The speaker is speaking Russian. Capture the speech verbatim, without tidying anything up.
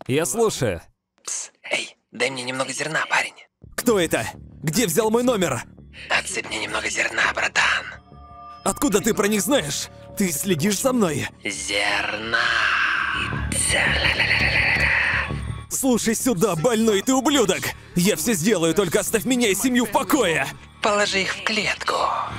Я слушаю. Пс, эй, дай мне немного зерна, парень. Кто это? Где взял мой номер? Отсыпь мне немного зерна, братан. Откуда ты про них знаешь? Ты следишь за мной? Зерна. Слушай сюда, больной ты ублюдок! Я все сделаю, только оставь меня и семью в покое! Положи их в клетку.